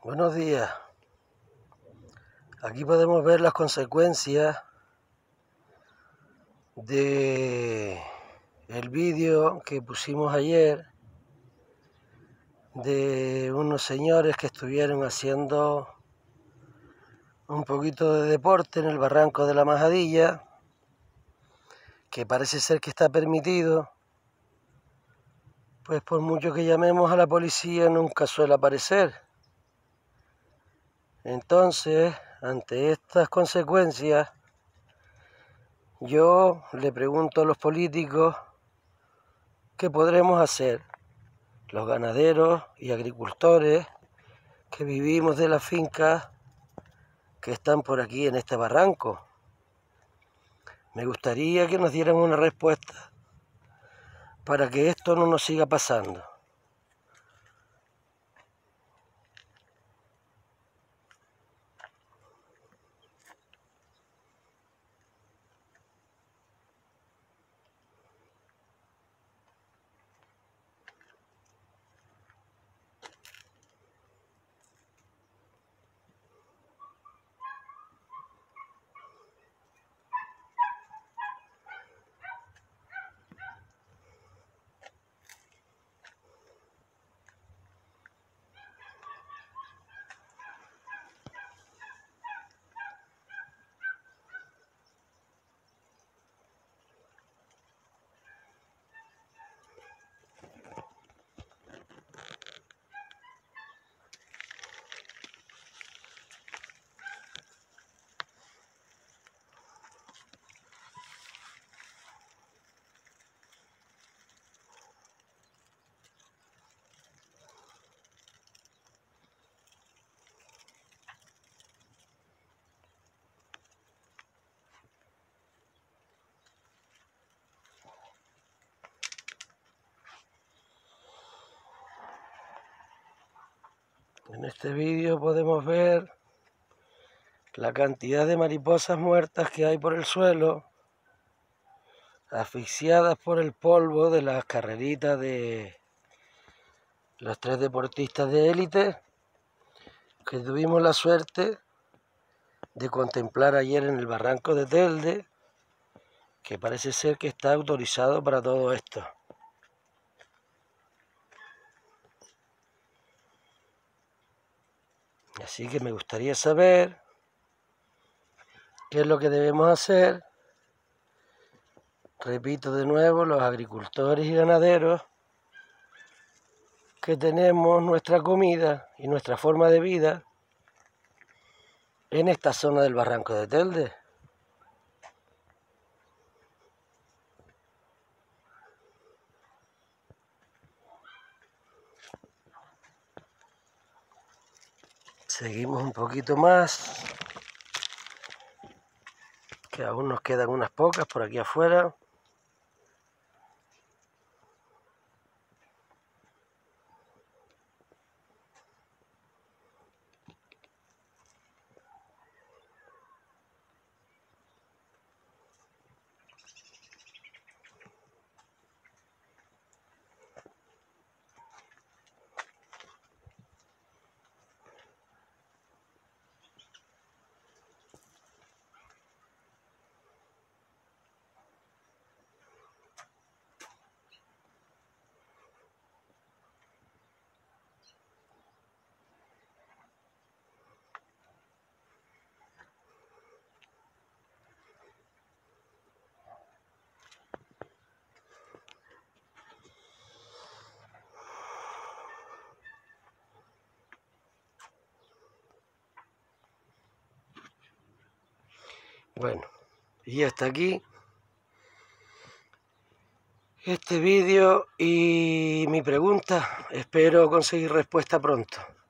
Buenos días. Aquí podemos ver las consecuencias de el vídeo que pusimos ayer de unos señores que estuvieron haciendo un poquito de deporte en el barranco de la Majadilla, que parece ser que está permitido, pues por mucho que llamemos a la policía nunca suele aparecer. Entonces, ante estas consecuencias, yo le pregunto a los políticos qué podremos hacer, los ganaderos y agricultores que vivimos de las fincas que están por aquí en este barranco. Me gustaría que nos dieran una respuesta para que esto no nos siga pasando. En este vídeo podemos ver la cantidad de mariposas muertas que hay por el suelo, asfixiadas por el polvo de las carreritas de los 3 deportistas de élite que tuvimos la suerte de contemplar ayer en el barranco de Telde, que parece ser que está autorizado para todo esto. Así que me gustaría saber qué es lo que debemos hacer. Repito de nuevo, los agricultores y ganaderos que tenemos nuestra comida y nuestra forma de vida en esta zona del barranco de Telde. Seguimos un poquito más, que aún nos quedan unas pocas por aquí afuera. Bueno, y hasta aquí este vídeo y mi pregunta. Espero conseguir respuesta pronto.